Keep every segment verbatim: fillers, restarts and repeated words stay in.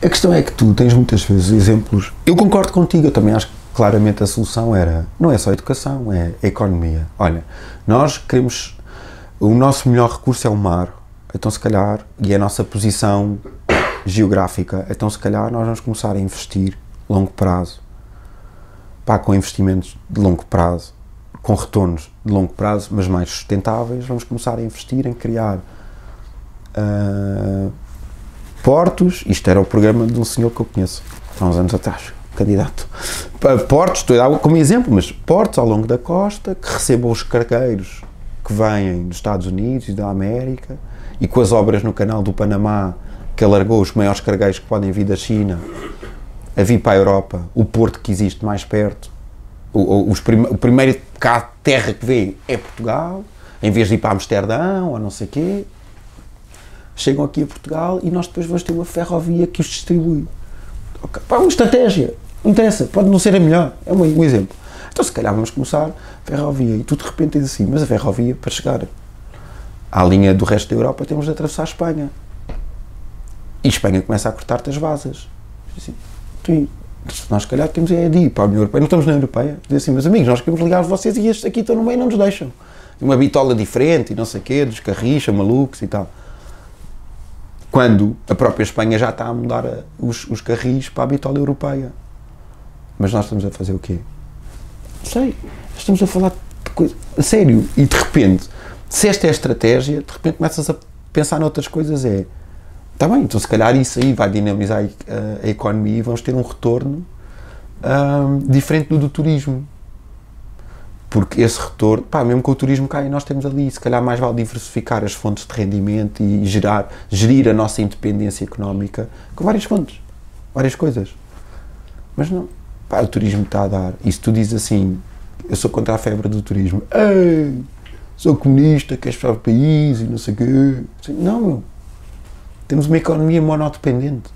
A questão é que tu tens muitas vezes exemplos. Eu concordo contigo, eu também acho que claramente a solução era, não é só a educação, é a economia. Olha, nós queremos, o nosso melhor recurso é o mar, então se calhar, e é a nossa posição geográfica, então se calhar nós vamos começar a investir a longo prazo, pá, com investimentos de longo prazo, com retornos de longo prazo, mas mais sustentáveis, vamos começar a investir em criar uh, portos. Isto era o programa de um senhor que eu conheço há uns anos atrás, candidato. Portos, estou a dar como exemplo, mas portos ao longo da costa que recebam os cargueiros que vêm dos Estados Unidos e da América, e com as obras no canal do Panamá, que alargou os maiores cargueiros que podem vir da China a vir para a Europa, o porto que existe mais perto, o, os prim, o primeiro cá terra que vê é Portugal, em vez de ir para Amsterdão ou não sei o quê, chegam aqui a Portugal e nós depois vamos ter uma ferrovia que os distribui. Okay. Pá, uma estratégia, não interessa, pode não ser a melhor, é um, um exemplo. Então se calhar vamos começar a ferrovia e tu de repente diz assim, mas a ferrovia para chegar à linha do resto da Europa temos de atravessar a Espanha. E a Espanha começa a cortar-te as vasas. Assim, tu, nós se calhar temos é de ir para a União Europeia, não estamos na Europeia, diz assim, meus amigos, nós queremos ligar vocês e estes aqui estão no meio e não nos deixam. Uma bitola diferente e não sei o quê, dos carricha, malucos e tal. Quando a própria Espanha já está a mudar a, os, os carris para a bitola europeia. Mas nós estamos a fazer o quê? Não sei, estamos a falar de coisa, a sério, e de repente, se esta é a estratégia, de repente começas a pensar noutras coisas, é, está bem, então se calhar isso aí vai dinamizar a, a economia e vamos ter um retorno um, diferente do do turismo. Porque esse retorno, pá, mesmo que o turismo caia, nós temos ali, se calhar mais vale diversificar as fontes de rendimento e gerar, gerir a nossa independência económica com várias fontes, várias coisas. Mas não, pá, o turismo está a dar. E se tu dizes assim, eu sou contra a febre do turismo, ei, sou comunista, queres fechar o país e não sei o quê. Não, meu. Temos uma economia monodependente.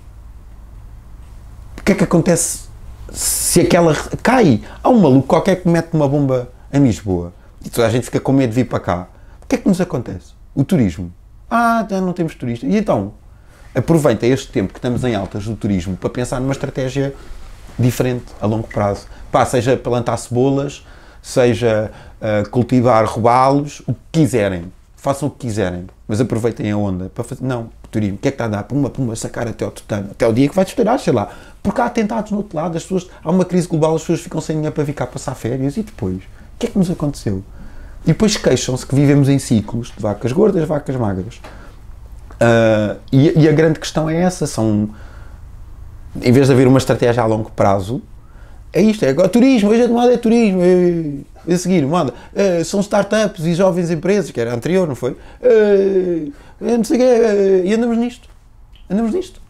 O que é que acontece se aquela cai? Há um maluco qualquer que mete uma bomba em Lisboa e toda a gente fica com medo de vir para cá. O que é que nos acontece? O turismo. Ah, não temos turistas. E então, aproveita este tempo que estamos em altas do turismo para pensar numa estratégia diferente, a longo prazo. Pá, seja plantar cebolas, seja uh, cultivar robalos, o que quiserem. Façam o que quiserem, mas aproveitem a onda para fazer. Não, o turismo, o que é que está a dar? Puma, puma, sacar até ao tutano, até o dia que vai estourar, sei lá. Porque há atentados no outro lado, as pessoas, há uma crise global, as pessoas ficam sem dinheiro para vir cá passar férias e depois? O que é que nos aconteceu? E depois queixam-se que vivemos em ciclos de vacas gordas, vacas magras. Uh, e, e a grande questão é essa, são, em vez de haver uma estratégia a longo prazo, é isto, é agora turismo, hoje a de moda é turismo, é, a seguir, moda, é, são startups e jovens empresas, que era anterior, não foi? É, não sei o quê, é, e andamos nisto, andamos nisto.